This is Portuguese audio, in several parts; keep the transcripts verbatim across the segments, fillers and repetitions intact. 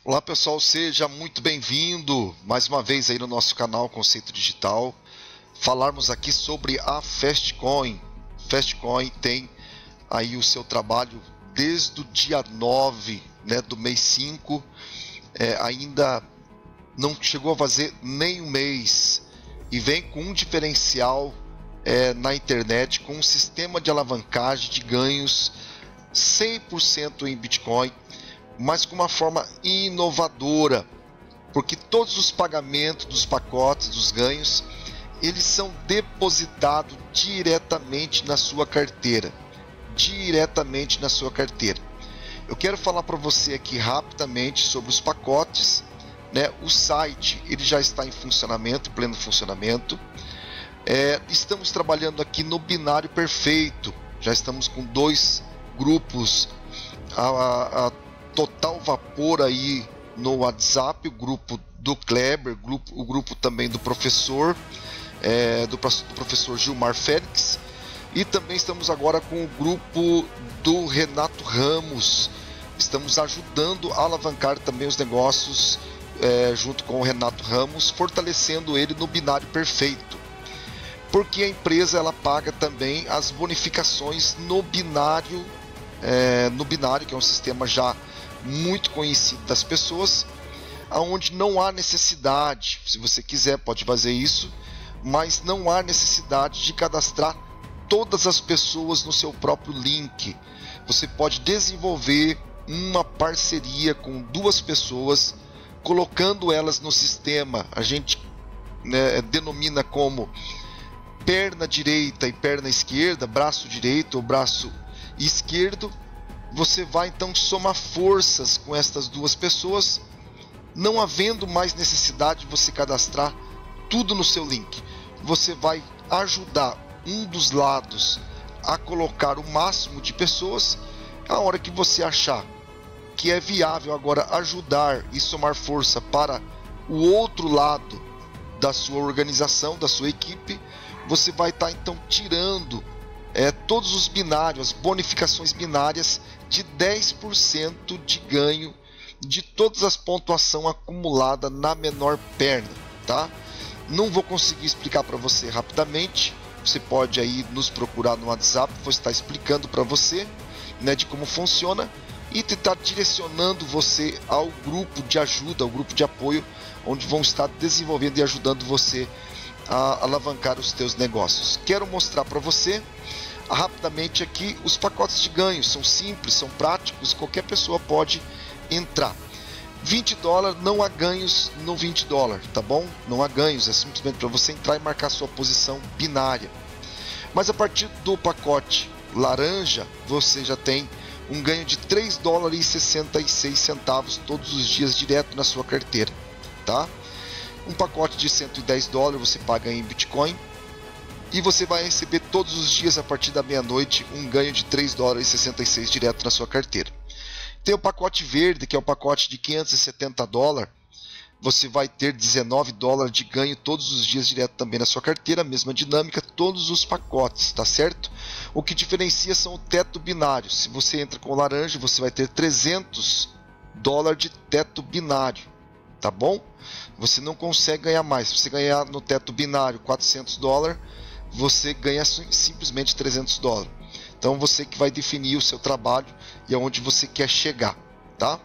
Olá pessoal, seja muito bem-vindo mais uma vez aí no nosso canal Conceito Digital. Falarmos aqui sobre a Fastcoin. Fastcoin tem aí o seu trabalho desde o dia nove, né, do mês cinco, é, ainda não chegou a fazer nem um mês e vem com um diferencial é, na internet, com um sistema de alavancagem de ganhos cem por cento em Bitcoin, mas com uma forma inovadora, porque todos os pagamentos dos pacotes, dos ganhos, eles são depositados diretamente na sua carteira, diretamente na sua carteira. Eu quero falar para você aqui rapidamente sobre os pacotes, né? O site ele já está em funcionamento, pleno funcionamento. É, estamos trabalhando aqui no binário perfeito, já estamos com dois grupos a, a, a total vapor aí no WhatsApp, o grupo do Kleber, grupo, o grupo também do professor, é, do, do professor Gilmar Félix, e também estamos agora com o grupo do Renato Ramos. Estamos ajudando a alavancar também os negócios é, junto com o Renato Ramos, fortalecendo ele no binário perfeito, porque a empresa ela paga também as bonificações no binário, é, no binário que é um sistema já muito conhecido das pessoas, aonde não há necessidade, se você quiser pode fazer isso, mas não há necessidade de cadastrar todas as pessoas no seu próprio link. Você pode desenvolver uma parceria com duas pessoas, colocando elas no sistema. A gente, né, denomina como perna direita e perna esquerda, braço direito ou braço esquerdo. Você vai então somar forças com estas duas pessoas, não havendo mais necessidade de você cadastrar tudo no seu link. Você vai ajudar um dos lados a colocar o máximo de pessoas. A hora que você achar que é viável agora ajudar e somar força para o outro lado da sua organização, da sua equipe, você vai estar então tirando é, todos os binários, as bonificações binárias de dez por cento de ganho de todas as pontuação acumulada na menor perna, tá? Não vou conseguir explicar para você rapidamente. Você pode aí nos procurar no WhatsApp, vou estar explicando para você, né, de como funciona e tentar direcionando você ao grupo de ajuda, ao grupo de apoio, onde vão estar desenvolvendo e ajudando você a alavancar os teus negócios. Quero mostrar para você rapidamente aqui os pacotes de ganhos. São simples, são práticos, qualquer pessoa pode entrar. vinte dólares, não há ganhos no vinte dólares, tá bom? Não há ganhos, é simplesmente para você entrar e marcar sua posição binária. Mas a partir do pacote laranja, você já tem um ganho de três dólares e sessenta e seis centavos todos os dias direto na sua carteira, tá? Um pacote de cento e dez dólares você paga em Bitcoin e você vai receber todos os dias a partir da meia-noite um ganho de três dólares e sessenta e seis direto na sua carteira. Tem o pacote verde, que é o pacote de quinhentos e setenta dólares. Você vai ter dezenove dólares de ganho todos os dias direto também na sua carteira, mesma dinâmica, todos os pacotes, tá certo? O que diferencia são o teto binário. Se você entra com o laranja, você vai ter trezentos dólares de teto binário, tá bom? Você não consegue ganhar mais. Se você ganhar no teto binário quatrocentos dólares, você ganha simplesmente trezentos dólares. Então você que vai definir o seu trabalho e aonde você quer chegar, tá?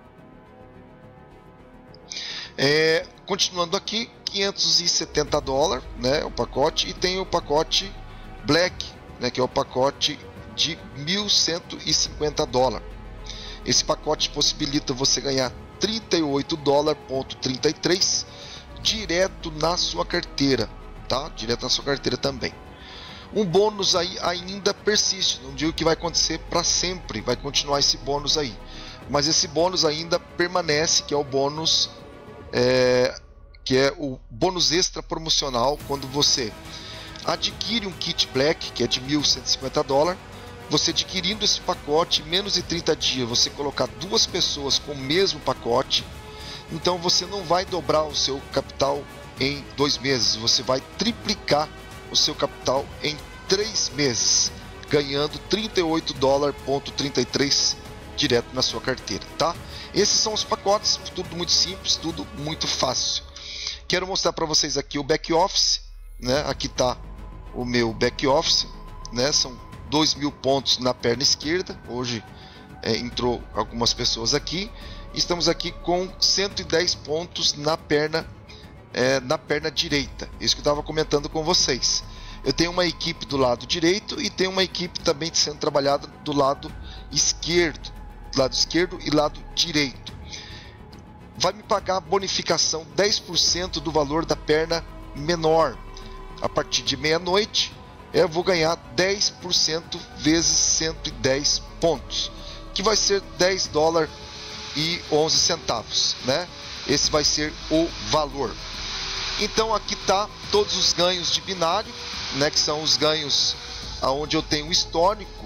É, continuando aqui, quinhentos e setenta dólares, né, o pacote, e tem o pacote Black, né, que é o pacote de mil cento e cinquenta dólares. Esse pacote possibilita você ganhar trinta e oito dólares e trinta e três direto na sua carteira, tá? Direto na sua carteira também. Um bônus aí ainda persiste, não digo que vai acontecer para sempre, vai continuar esse bônus aí, mas esse bônus ainda permanece, que é o bônus é, que é o bônus extra promocional. Quando você adquire um kit Black, que é de mil cento e cinquenta dólares, você adquirindo esse pacote, em menos de trinta dias, você colocar duas pessoas com o mesmo pacote, então você não vai dobrar o seu capital em dois meses, você vai triplicar o seu capital em três meses, ganhando trinta e oito dólares e trinta e três direto na sua carteira, tá? Esses são os pacotes, tudo muito simples, tudo muito fácil. Quero mostrar para vocês aqui o back office, né? Aqui tá o meu back office, né? São dois mil pontos na perna esquerda. Hoje é, entrou algumas pessoas aqui. Estamos aqui com cento e dez pontos na perna é, na perna direita. Isso que eu estava comentando com vocês. Eu tenho uma equipe do lado direito e tenho uma equipe também sendo trabalhada do lado esquerdo, lado esquerdo e lado direito. Vai me pagar a bonificação dez por cento do valor da perna menor. A partir de meia-noite eu vou ganhar dez por cento vezes cento e dez pontos, que vai ser dez dólares e onze centavos, né? Esse vai ser o valor. Então aqui tá todos os ganhos de binário, né? Que são os ganhos aonde eu tenho um histórico.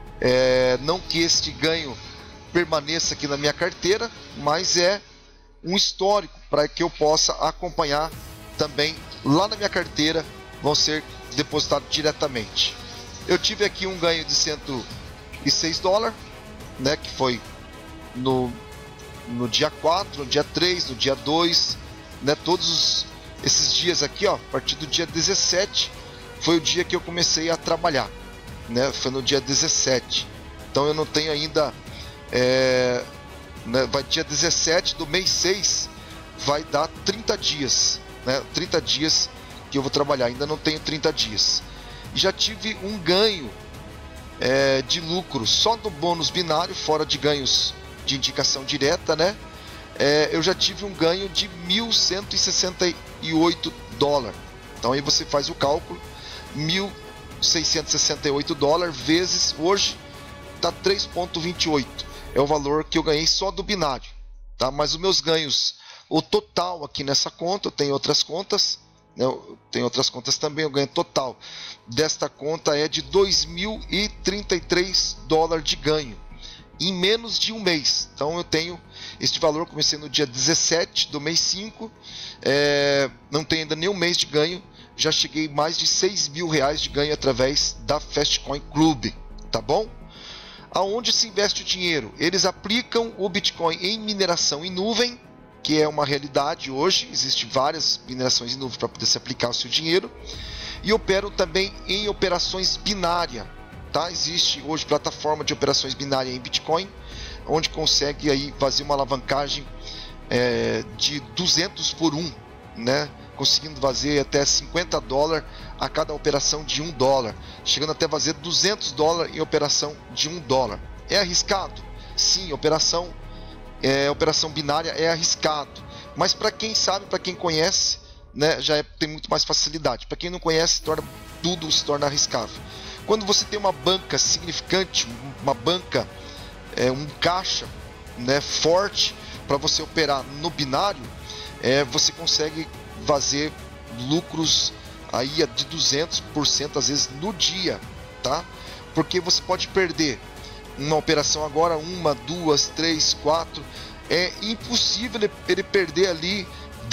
É, não que este ganho permaneça aqui na minha carteira, mas é um histórico para que eu possa acompanhar também lá na minha carteira, vão ser depositados diretamente. Eu tive aqui um ganho de cento e seis dólares, né, que foi no, no dia quatro, no dia três, no dia dois, né, todos os, esses dias aqui, ó, a partir do dia dezessete foi o dia que eu comecei a trabalhar, né, foi no dia dezessete. Então eu não tenho ainda é, né, vai dia dezessete do mês seis, vai dar trinta dias, né, trinta dias que eu vou trabalhar, ainda não tenho trinta dias. E já tive um ganho é, de lucro só do bônus binário, fora de ganhos de indicação direta, né? É, eu já tive um ganho de mil cento e sessenta e oito dólares. Então aí você faz o cálculo, mil seiscentos e sessenta e oito dólares vezes hoje tá três vírgula vinte e oito. É o valor que eu ganhei só do binário, tá? Mas os meus ganhos, o total aqui nessa conta, eu tenho outras contas, né? Eu tenho outras contas também, o ganho total desta conta é de dois mil e trinta e três dólares de ganho em menos de um mês. Então eu tenho este valor, comecei no dia dezessete do mês cinco, é, não tenho ainda nenhum mês de ganho, já cheguei mais de seis mil reais de ganho através da Fastcoin Club, tá bom? Aonde se investe o dinheiro? Eles aplicam o Bitcoin em mineração em nuvem, que é uma realidade hoje. Existem várias minerações em nuvem para poder se aplicar o seu dinheiro. E operam também em operações binárias, tá? Existe hoje plataforma de operações binárias em Bitcoin, onde consegue aí fazer uma alavancagem é, de duzentos por um, né? Conseguindo fazer até cinquenta dólares a cada operação de um dólar, chegando até fazer duzentos dólares em operação de um dólar. É arriscado? Sim, operação, é, operação binária é arriscado, mas para quem sabe, para quem conhece, né, já é, tem muito mais facilidade. Para quem não conhece, torna, tudo se torna arriscável. Quando você tem uma banca significante, uma banca, é, um caixa, né, forte para você operar no binário, é, você consegue fazer lucros aí de duzentos por cento às vezes no dia, tá? Porque você pode perder uma operação agora, uma, duas, três, quatro, é impossível ele, ele perder ali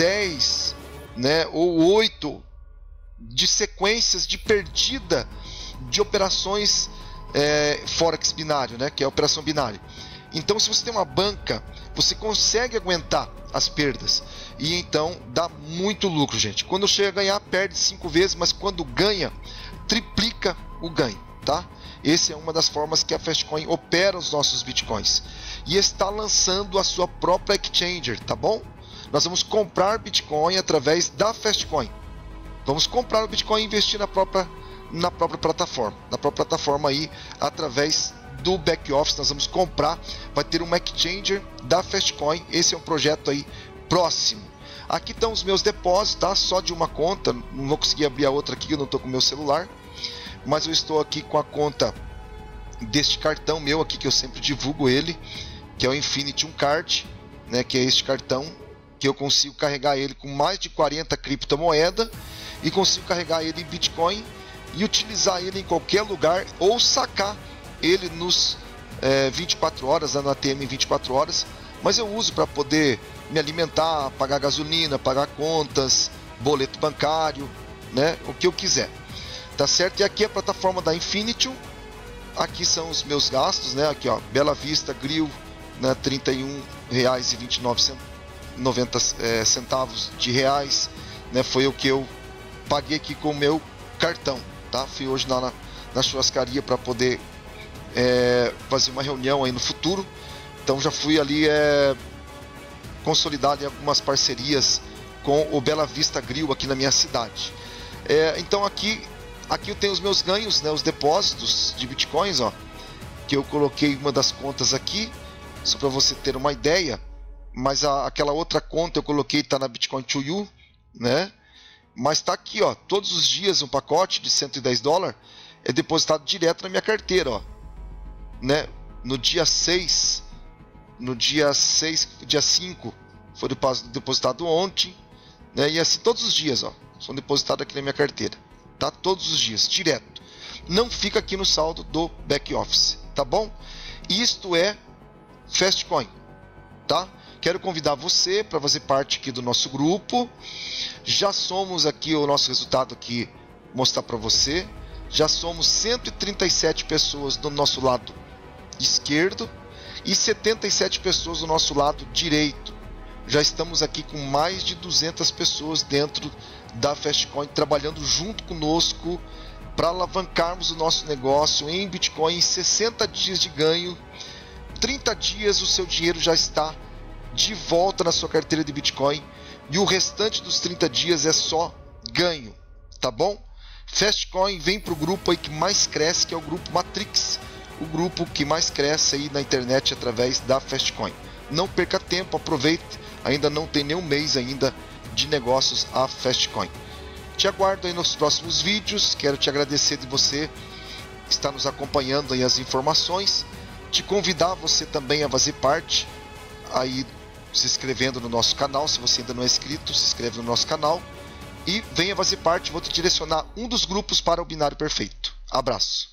dez, né, ou oito de sequências de perdida de operações é, Forex binário, né, que é a operação binária. Então, se você tem uma banca, você consegue aguentar as perdas e então dá muito lucro, gente. Quando chega a ganhar, perde cinco vezes, mas quando ganha, triplica o ganho, tá? Essa é uma das formas que a Fastcoin opera os nossos bitcoins e está lançando a sua própria exchanger, tá bom? Nós vamos comprar Bitcoin através da Fastcoin. Vamos comprar o Bitcoin e investir na própria na própria plataforma, na própria plataforma aí através do back office. Nós vamos comprar, vai ter uma exchanger da Fastcoin. Esse é um projeto aí próximo. Aqui estão os meus depósitos, tá? Só de uma conta, não vou conseguir abrir a outra aqui, eu não estou com o meu celular, mas eu estou aqui com a conta deste cartão meu aqui, que eu sempre divulgo ele, que é o Infinity um Card, né? Que é este cartão, que eu consigo carregar ele com mais de quarenta criptomoedas e consigo carregar ele em Bitcoin e utilizar ele em qualquer lugar ou sacar ele nos é, vinte e quatro horas, na A T M em vinte e quatro horas, mas eu uso para poder me alimentar, pagar gasolina, pagar contas, boleto bancário, né, o que eu quiser, tá certo? E aqui é a plataforma da Infinity, aqui são os meus gastos, né? Aqui, ó, Bela Vista Grill, né? trinta e um reais e vinte e nove centavos de reais, né? Foi o que eu paguei aqui com o meu cartão, tá? Fui hoje lá na, na churrascaria para poder é, fazer uma reunião aí no futuro, então já fui ali é, consolidado em algumas parcerias com o Bela Vista Grill aqui na minha cidade. É, então aqui aqui eu tenho os meus ganhos, né, os depósitos de bitcoins, ó, que eu coloquei uma das contas aqui, só para você ter uma ideia, mas a, aquela outra conta eu coloquei tá na Bitcoin to You, né? Mas está aqui, ó, todos os dias um pacote de cento e dez dólares é depositado direto na minha carteira, ó, né? No dia seis, no dia seis, dia cinco foi depositado ontem, né? E assim todos os dias, ó, são depositados aqui na minha carteira, tá? Todos os dias, direto. Não fica aqui no saldo do back office, tá bom? Isto é Fastcoin, tá? Quero convidar você para fazer parte aqui do nosso grupo. Já somos aqui o nosso resultado aqui, mostrar para você. Já somos cento e trinta e sete pessoas do nosso lado esquerdo e setenta e sete pessoas do nosso lado direito. Já estamos aqui com mais de duzentas pessoas dentro da Fastcoin trabalhando junto conosco para alavancarmos o nosso negócio em Bitcoin em sessenta dias de ganho. trinta dias o seu dinheiro já está de volta na sua carteira de Bitcoin e o restante dos trinta dias é só ganho, tá bom? Fastcoin vem para o grupo aí que mais cresce, que é o grupo Matrix, o grupo que mais cresce aí na internet através da Fastcoin. Não perca tempo, aproveite, ainda não tem nenhum mês ainda de negócios a Fastcoin. Te aguardo aí nos próximos vídeos, quero te agradecer de você estar nos acompanhando aí as informações, te convidar você também a fazer parte aí se inscrevendo no nosso canal. Se você ainda não é inscrito, se inscreve no nosso canal e venha fazer parte. Vou te direcionar um dos grupos para o Binário Perfeito. Abraço.